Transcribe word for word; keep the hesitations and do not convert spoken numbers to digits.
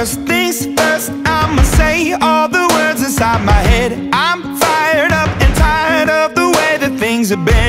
First things first, I'ma say all the words inside my head. I'm fired up and tired of the way that things have been.